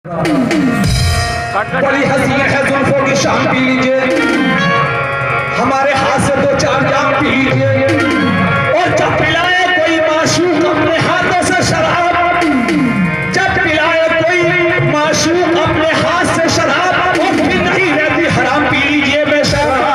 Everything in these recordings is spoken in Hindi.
बड़ी हसीन है जुल्फों की शाम पी लीजिए, हमारे हाथ से दो चार जाम पी लीजिए, और जब पिलाए कोई माशूक अपने हाथों से शराब, जब पिलाए कोई माशूक अपने हाथ से शराब, वो फिर नहीं रहती हराम पी लीजिए बेशराब।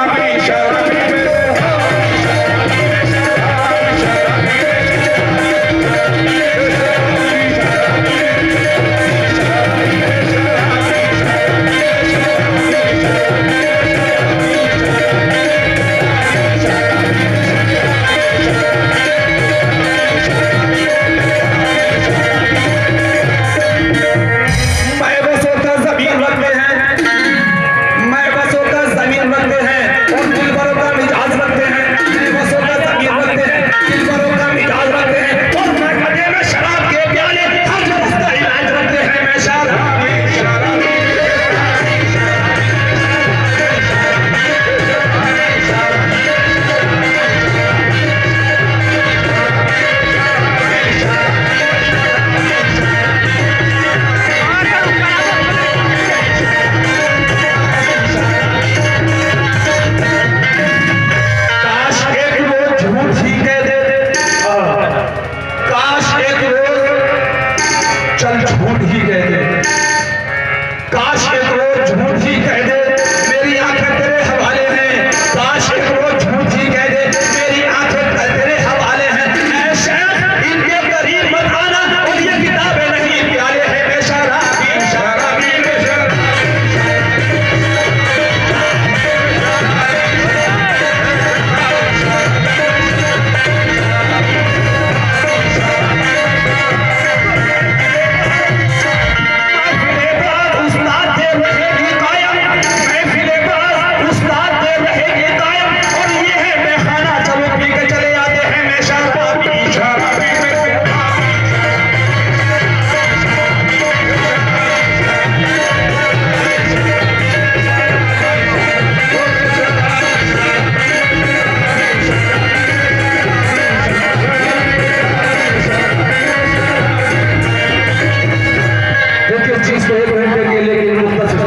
चीज को 1 घंटे के लिए